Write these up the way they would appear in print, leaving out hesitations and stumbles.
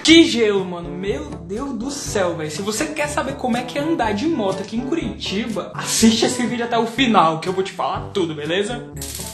Que gelo, mano. Meu Deus do céu, velho. Se você quer saber como é que é andar de moto aqui em Curitiba, assiste esse vídeo até o final, que eu vou te falar tudo, beleza?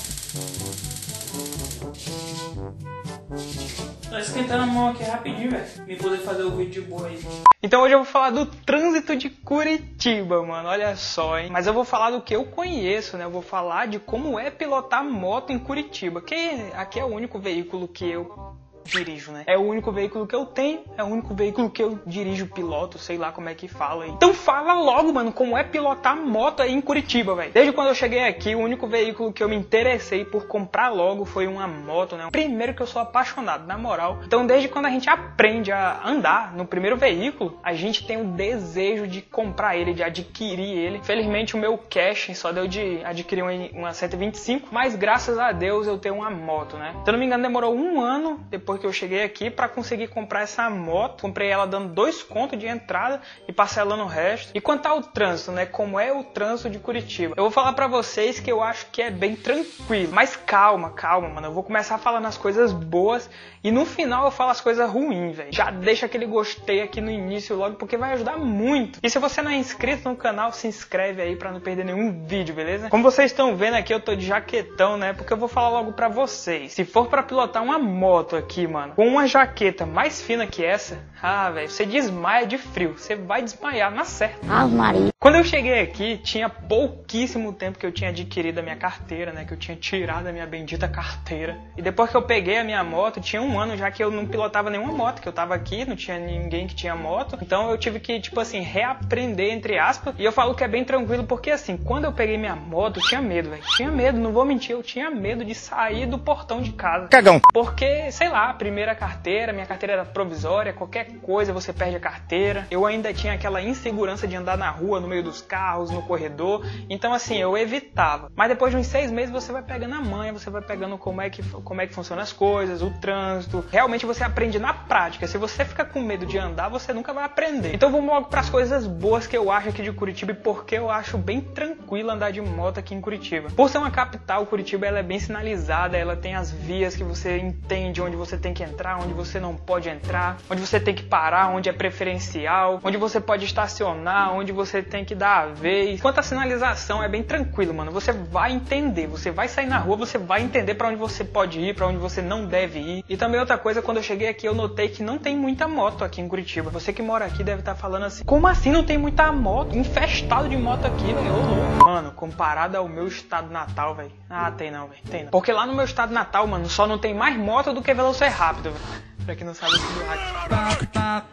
Tô esquentando a mão aqui rapidinho, velho. Me poder fazer o vídeo de boa aí. Então hoje eu vou falar do trânsito de Curitiba, mano. Olha só, hein. Mas eu vou falar do que eu conheço, né? Eu vou falar de como é pilotar moto em Curitiba. Que aqui é o único veículo que eu dirijo, né? É o único veículo que eu tenho, é o único veículo que eu dirijo, piloto, sei lá como é que fala aí. Então fala logo, mano, como é pilotar moto aí em Curitiba, velho. Desde quando eu cheguei aqui, o único veículo que eu me interessei por comprar logo foi uma moto, né? Primeiro que eu sou apaixonado, na moral. Então desde quando a gente aprende a andar no primeiro veículo, a gente tem o desejo de comprar ele, de adquirir ele. Felizmente o meu cash só deu de adquirir uma 125, mas graças a Deus eu tenho uma moto, né? Se eu não me engano demorou um ano depois que eu cheguei aqui para conseguir comprar essa moto. Comprei ela dando 2 contos de entrada e parcelando o resto. E quanto ao trânsito, né? Como é o trânsito de Curitiba? Eu vou falar para vocês que eu acho que é bem tranquilo. Mas calma, mano. Eu vou começar falando as coisas boas e no final eu falo as coisas ruins, velho. Já deixa aquele gostei aqui no início logo, porque vai ajudar muito. E se você não é inscrito no canal, se inscreve aí para não perder nenhum vídeo, beleza? Como vocês estão vendo aqui, eu tô de jaquetão, né? Porque eu vou falar logo para vocês. Se for para pilotar uma moto aqui, mano, com uma jaqueta mais fina que essa, velho, você desmaia de frio. Você vai desmaiar na certa. Maria. Quando eu cheguei aqui, tinha pouquíssimo tempo que eu tinha adquirido a minha carteira, né? Que eu tinha tirado a minha bendita carteira. E depois que eu peguei a minha moto, tinha um ano já que eu não pilotava nenhuma moto, que eu tava aqui, não tinha ninguém que tinha moto. Então eu tive que, tipo assim, reaprender, entre aspas. E eu falo que é bem tranquilo, porque assim, quando eu peguei minha moto, eu tinha medo, velho. Tinha medo, não vou mentir, eu tinha medo de sair do portão de casa. Cagão. Porque, sei lá, primeira carteira, minha carteira era provisória, qualquer coisa você perde a carteira. Eu ainda tinha aquela insegurança de andar na rua, no meio dos carros, no corredor. Então assim, eu evitava. Mas depois de uns 6 meses você vai pegando a manha, você vai pegando como é que funcionam as coisas, o trânsito. Realmente você aprende na prática. Se você fica com medo de andar, você nunca vai aprender. Então vamos logo para as coisas boas que eu acho aqui de Curitiba e porque eu acho bem tranquilo andar de moto aqui em Curitiba. Por ser uma capital, Curitiba ela é bem sinalizada, ela tem as vias que você entende onde você tem que entrar, onde você não pode entrar, onde você tem que parar, onde é preferencial, onde você pode estacionar, onde você tem que dar a vez. Quanto à sinalização, é bem tranquilo, mano. Você vai entender, você vai sair na rua, você vai entender pra onde você pode ir, pra onde você não deve ir. E também outra coisa, quando eu cheguei aqui, eu notei que não tem muita moto aqui em Curitiba. Você que mora aqui deve estar falando assim, como assim não tem muita moto? Infestado de moto aqui, velho. Mano, comparado ao meu estado natal, velho. Tem não, velho. Tem não. Porque lá no meu estado natal, mano, só não tem mais moto do que Velociraptor, velho. Pra quem não sabe, eu sou do hack.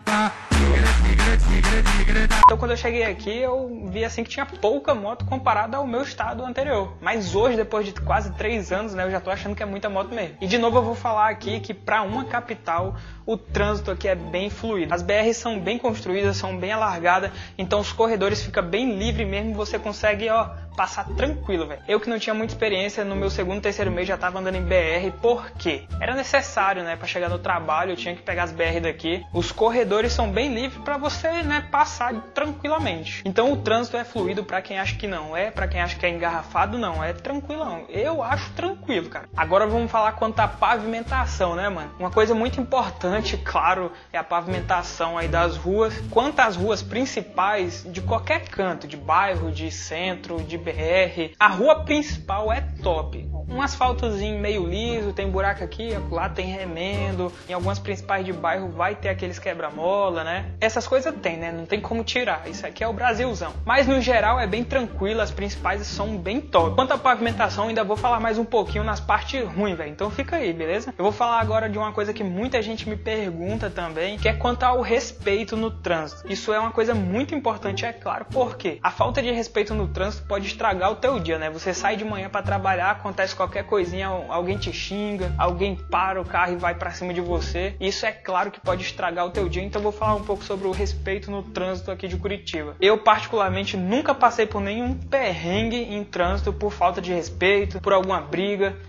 Então quando eu cheguei aqui, eu vi assim que tinha pouca moto comparada ao meu estado anterior. Mas hoje, depois de quase 3 anos, né, eu já tô achando que é muita moto mesmo. E de novo eu vou falar aqui que pra uma capital, o trânsito aqui é bem fluido. As BRs são bem construídas, são bem alargadas, então os corredores ficam bem livre mesmo, você consegue, passar tranquilo, velho. Eu que não tinha muita experiência, no meu segundo, terceiro mês já tava andando em BR, por quê? Era necessário, né, pra chegar no trabalho, eu tinha que pegar as BR daqui. Os corredores são bem livres pra você, né, passar tranquilamente. Então o trânsito é fluido pra quem acha que não é, pra quem acha que é engarrafado, não, é tranquilão. Eu acho tranquilo, cara. Agora vamos falar quanto à pavimentação, né, mano? Uma coisa muito importante, claro, é a pavimentação aí das ruas. Quanto às ruas principais de qualquer canto, de bairro, de centro, de BR, a rua principal é top. Um asfaltozinho meio liso, tem buraco aqui, lá tem remendo. Em algumas principais de bairro vai ter aqueles quebra-mola, né? Essas coisas tem, né? Não tem como tirar. Isso aqui é o Brasilzão. Mas no geral é bem tranquilo, as principais são bem top. Quanto à pavimentação, ainda vou falar mais um pouquinho nas partes ruins, velho. Então fica aí, beleza? Eu vou falar agora de uma coisa que muita gente me pergunta também, que é quanto ao respeito no trânsito. Isso é uma coisa muito importante, é claro, porque a falta de respeito no trânsito pode estragar o teu dia, né? Você sai de manhã pra trabalhar, acontece qualquer coisinha, alguém te xinga, alguém para o carro e vai pra cima de você. Isso é claro que pode estragar o teu dia, então eu vou falar um pouco sobre o respeito no trânsito aqui de Curitiba. Eu particularmente nunca passei por nenhum perrengue em trânsito por falta de respeito, por alguma briga.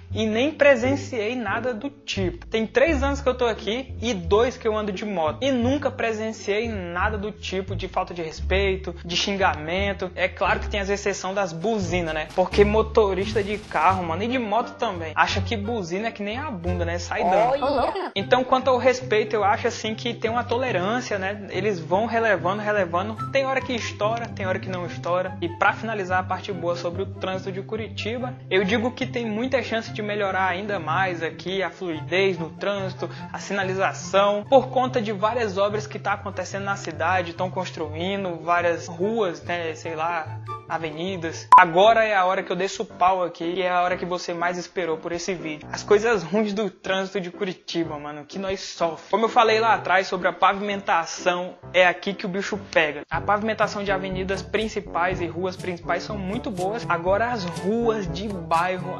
e nem presenciei nada do tipo. Tem 3 anos que eu tô aqui e 2 que eu ando de moto e nunca presenciei nada do tipo de falta de respeito, de xingamento. É claro que tem as exceções das buzinas, né? Porque motorista de carro, mano, e de moto também, acha que buzina é que nem a bunda, né? Sai dando. Então, quanto ao respeito, eu acho assim que tem uma tolerância, né? Eles vão relevando. Tem hora que estoura, tem hora que não estoura. E pra finalizar a parte boa sobre o trânsito de Curitiba, eu digo que tem muita chance de melhorar ainda mais aqui a fluidez no trânsito, a sinalização, por conta de várias obras que tá acontecendo na cidade, estão construindo várias ruas, né, sei lá, avenidas. Agora é a hora que eu desço o pau aqui e é a hora que você mais esperou por esse vídeo. As coisas ruins do trânsito de Curitiba, mano, que nós sofremos. Como eu falei lá atrás sobre a pavimentação, é aqui que o bicho pega. A pavimentação de avenidas principais e ruas principais são muito boas. Agora as ruas de bairro,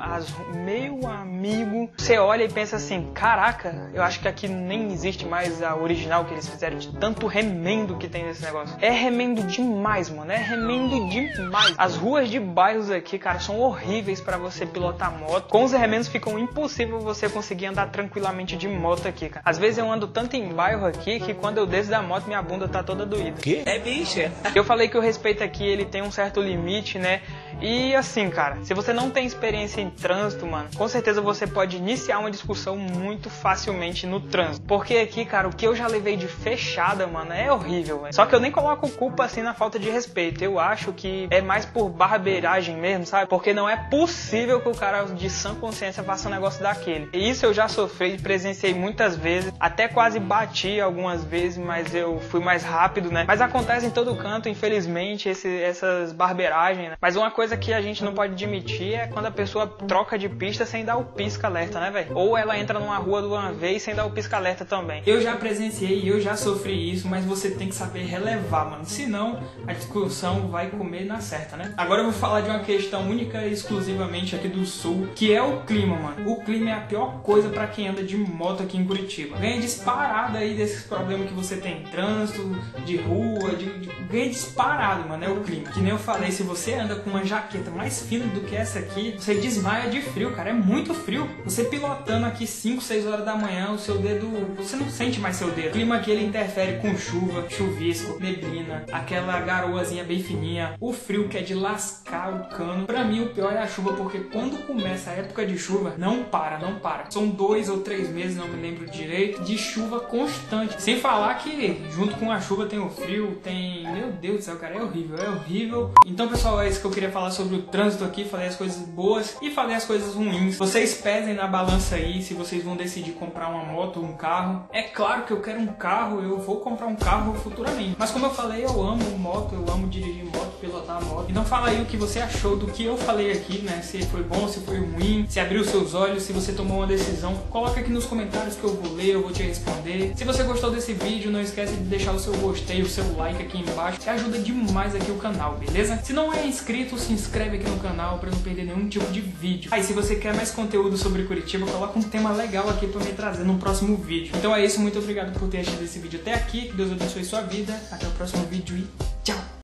meu amigo, você olha e pensa assim, caraca, eu acho que aqui nem existe mais a original que eles fizeram, de tanto remendo que tem nesse negócio. É remendo demais, mano, é remendo demais. As ruas de bairros aqui, cara, são horríveis pra você pilotar moto. Com os remendos ficam impossível você conseguir andar tranquilamente de moto aqui, cara. Às vezes eu ando tanto em bairro aqui que quando eu desço da moto minha bunda tá toda doída. Que? É bicha. Eu falei que o respeito aqui ele tem um certo limite, né? E assim, cara, se você não tem experiência em trânsito, mano, com certeza você pode iniciar uma discussão muito facilmente no trânsito. Porque aqui, cara, o que eu já levei de fechada, mano, é horrível, velho. Só que eu nem coloco culpa assim na falta de respeito. Eu acho que é mais por barbeiragem mesmo, sabe? Porque não é possível que o cara de sã consciência faça um negócio daquele. E isso eu já sofri, presenciei muitas vezes, até quase bati algumas vezes, mas eu fui mais rápido, né? Mas acontece em todo canto, infelizmente, essas barbeiragens, né? Mas uma coisa que a gente não pode admitir é quando a pessoa troca de pista sem dar o pisca-alerta, né, velho? Ou ela entra numa rua de uma vez sem dar o pisca-alerta também. Eu já presenciei, eu já sofri isso, mas você tem que saber relevar, mano. Senão, a discussão vai comer na certa, né? Agora eu vou falar de uma questão única e exclusivamente aqui do sul, que é o clima, mano. O clima é a pior coisa pra quem anda de moto aqui em Curitiba. Ganha disparado aí desses problemas que você tem em trânsito, de rua, ganha disparado, mano, é o clima. Que nem eu falei, se você anda com uma jaqueta mais fina do que essa aqui, você desmaia de frio, cara, é muito frio. Você pilotando aqui 5, 6 horas da manhã, o seu dedo, você não sente mais seu dedo. O clima aqui ele interfere com chuva, chuvisco, neblina, aquela garoazinha bem fininha, o frio que é de lascar o cano. Pra mim o pior é a chuva, porque quando começa a época de chuva, não para. São 2 ou 3 meses, não me lembro direito, de chuva constante. Sem falar que junto com a chuva tem o frio, tem... Meu Deus do céu, cara, é horrível. Então, pessoal, é isso que eu queria falar sobre o trânsito aqui. Falei as coisas boas e falei as coisas ruins. Vocês pesem na balança aí se vocês vão decidir comprar uma moto ou um carro. É claro que eu quero um carro, eu vou comprar um carro futuramente. Mas como eu falei, eu amo moto, eu amo dirigir moto, pilotar moto. Então fala aí o que você achou do que eu falei aqui, né? Se foi bom, se foi ruim, se abriu seus olhos, se você tomou uma decisão. Coloca aqui nos comentários que eu vou ler, eu vou te responder. Se você gostou desse vídeo, não esquece de deixar o seu gostei, o seu like aqui embaixo, que ajuda demais aqui o canal, beleza? Se não é inscrito, se inscreve aqui no canal pra não perder nenhum tipo de vídeo. Aí, se você quer mais conteúdo sobre Curitiba, coloca um tema legal aqui pra me trazer no próximo vídeo. Então é isso, muito obrigado por ter assistido esse vídeo até aqui, que Deus abençoe sua vida, até o próximo vídeo e tchau!